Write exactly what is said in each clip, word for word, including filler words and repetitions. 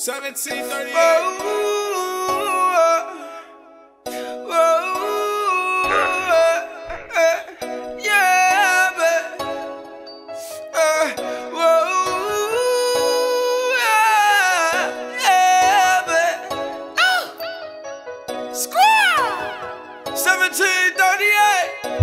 seventeen thirty-eight. seventeen thirty-eight.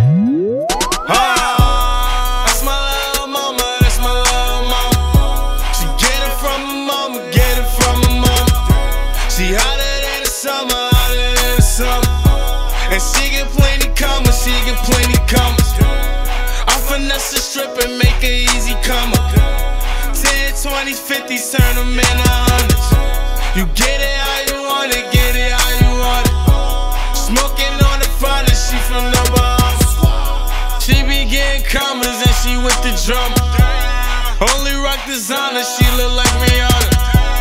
Ah, that's my little mama, that's my little mama. She get it from her mama, get it from her mama. She hotter than the summer, hotter than the summer. And she get plenty commas, she get plenty commas. I finesse the strip and make her easy come up. ten, twenties, fifties, turn them into hundreds. You get it how you want it, get it how you want it. Smoking on the front, she from the Bahamas. She be getting commas and she with the drummer. Only rock designer, she look like Rihanna.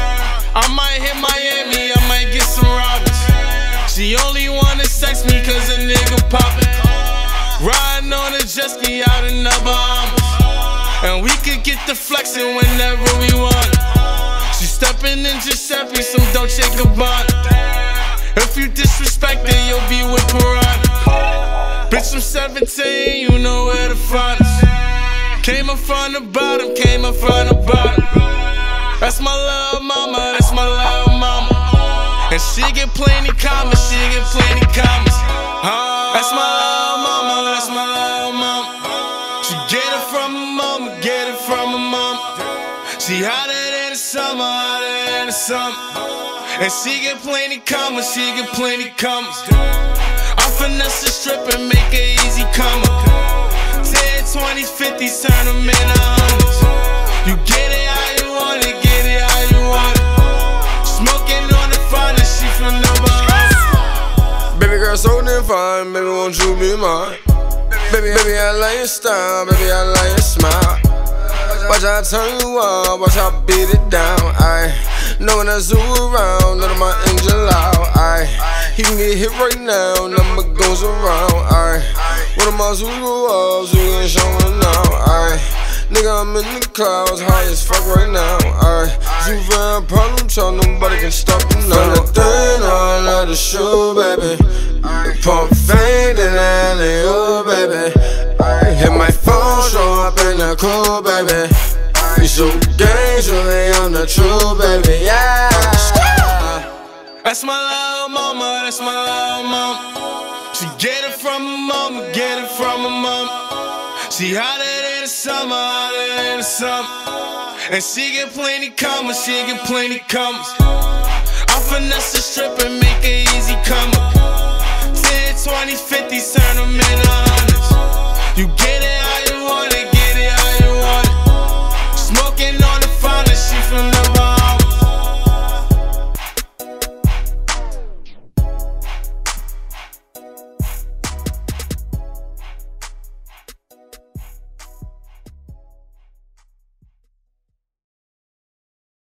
I might hit Miami, I might get some robbers. She only wanna sex me cause a nigga poppin'. Riding on a jet ski out in the Bahamas. And we could get the flexin' whenever we want. She steppin' in Giuseppe, some Dolce and Gabbana. If you disrespect it, you'll be with Piranha. Bitch, I'm seventeen, you know where to find us. Came up from the bottom, came up from the bottom. That's my little mama, that's my little mama. And she get plenty commas, she get plenty commas. uh, That's my little mama, that's my little mama. She get it from her mama, get it from her mama. She hotter than the summer, hotter than the summer. And she get plenty commas, she get plenty commas. I finesse the strip and make her easy come up. ten, twenties, fifties, turn them into hundreds. You get it how you want it, get it how you want it. Smoking on the front, she from the Bahamas. Baby girl so damn fine, baby won't you be mine? Baby, baby I like your style, baby I like your smile. Watch how I turn you on, watch how I beat it down. I know when I zoom around, let my angel out. I he can get hit right now, number goes around. I one of my Zulu walls, you ain't showing now. I nigga I'm in the clouds, high as fuck right now. I zoo van problem child, nobody can stop me now. Feel the thing all of the show, baby. Pump fade and then they oh, baby. I hit my phone, show up in the cool, baby. You so gang, so they I'm the true, baby, yeah. That's my little mama, that's my little mama. She get it from her mama, get it from her mama. She hotter than the summer, hotter than the summer. And she get plenty commas, she get plenty commas. I finesse the strip and make her easy come up. ten, twenties, fifties, turn them into hundreds. You get